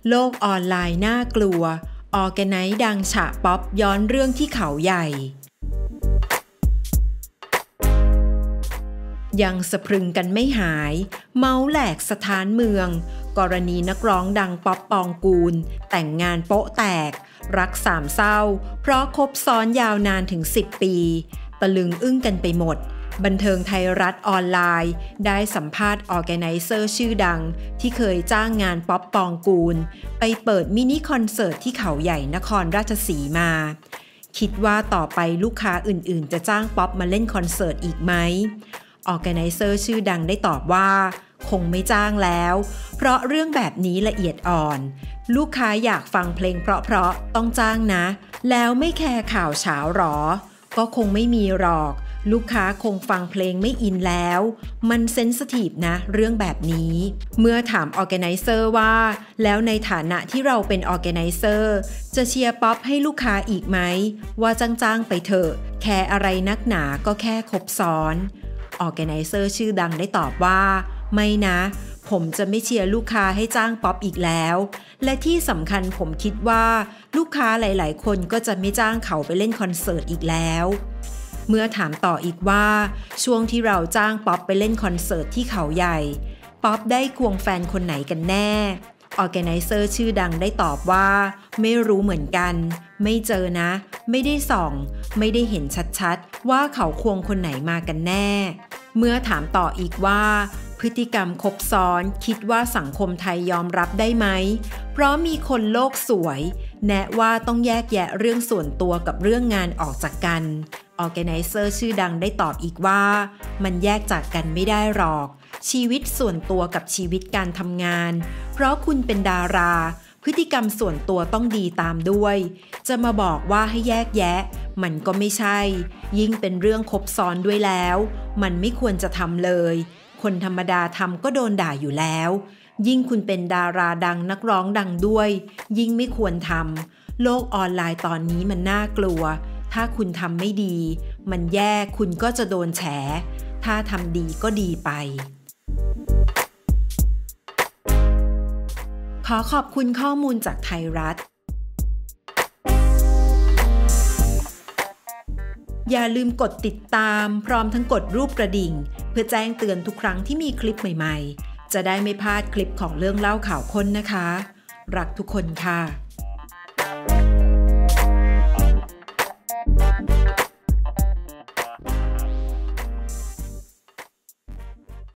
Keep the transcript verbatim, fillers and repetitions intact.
โลกออนไลน์น่ากลัวออร์แกไนซ์ดังฉะป๊อปย้อนเรื่องที่เขาใหญ่ยังสะพรึงกันไม่หายเมาส์แหลกสถานเมืองกรณีนักร้องดังป๊อปปองกูลแต่งงานโป๊ะแตกรักสามเศร้าเพราะคบซ้อนยาวนานถึงสิบปีตะลึงอึ้งกันไปหมดบันเทิงไทยรัฐออนไลน์ได้สัมภาษณ์ออร์แกไนเซอร์ชื่อดังที่เคยจ้างงานป๊อปปองกูลไปเปิดมินิคอนเสิร์ตที่เขาใหญ่นครราชสีมาคิดว่าต่อไปลูกค้าอื่นๆจะจ้างป๊อปมาเล่นคอนเสิร์ตอีกไหมออร์แกไนเซอร์ชื่อดังได้ตอบว่าคงไม่จ้างแล้วเพราะเรื่องแบบนี้ละเอียดอ่อนลูกค้าอยากฟังเพลงเพราะๆต้องจ้างนะแล้วไม่แคร์ข่าวเช้าหรอก็คงไม่มีหรอกลูกค้าคงฟังเพลงไม่อินแล้วมันเซนซิทีฟนะเรื่องแบบนี้เมื่อถามออร์แกไนเซอร์ว่าแล้วในฐานะที่เราเป็นออร์แกไนเซอร์จะเชียร์ป๊อปให้ลูกค้าอีกไหมว่าจ้างๆไปเถอะแคร์อะไรนักหนาก็แค่คบซ้อนออร์แกไนเซอร์ชื่อดังได้ตอบว่าไม่นะผมจะไม่เชียร์ลูกค้าให้จ้างป๊อปอีกแล้วและที่สำคัญผมคิดว่าลูกค้าหลายๆคนก็จะไม่จ้างเขาไปเล่นคอนเสิร์ตอีกแล้วเมื่อถามต่ออีกว่าช่วงที่เราจ้างป๊อปไปเล่นคอนเสิร์ตที่เขาใหญ่ป๊อปได้ควงแฟนคนไหนกันแน่ออร์แกไนเซอร์ชื่อดังได้ตอบว่าไม่รู้เหมือนกันไม่เจอนะไม่ได้ส่องไม่ได้เห็นชัดๆว่าเขาควงคนไหนมากันแน่เมื่อถามต่ออีกว่าพฤติกรรมคบซ้อนคิดว่าสังคมไทยยอมรับได้ไหมเพราะมีคนโลกสวยแนะว่าต้องแยกแยะเรื่องส่วนตัวกับเรื่องงานออกจากกันออร์แกไนเซอร์ชื่อดังได้ตอบอีกว่ามันแยกจากกันไม่ได้หรอกชีวิตส่วนตัวกับชีวิตการทำงานเพราะคุณเป็นดาราพฤติกรรมส่วนตัวต้องดีตามด้วยจะมาบอกว่าให้แยกแยะมันก็ไม่ใช่ยิ่งเป็นเรื่องคบซ้อนด้วยแล้วมันไม่ควรจะทำเลยคนธรรมดาทำก็โดนด่าอยู่แล้วยิ่งคุณเป็นดาราดังนักร้องดังด้วยยิ่งไม่ควรทำโลกออนไลน์ตอนนี้มันน่ากลัวถ้าคุณทำไม่ดีมันแย่คุณก็จะโดนแฉถ้าทำดีก็ดีไปขอขอบคุณข้อมูลจากไทยรัฐอย่าลืมกดติดตามพร้อมทั้งกดรูปกระดิ่งเพื่อแจ้งเตือนทุกครั้งที่มีคลิปใหม่ๆจะได้ไม่พลาดคลิปของเรื่องเล่าข่าวค้นนะคะรักทุกคนค่ะ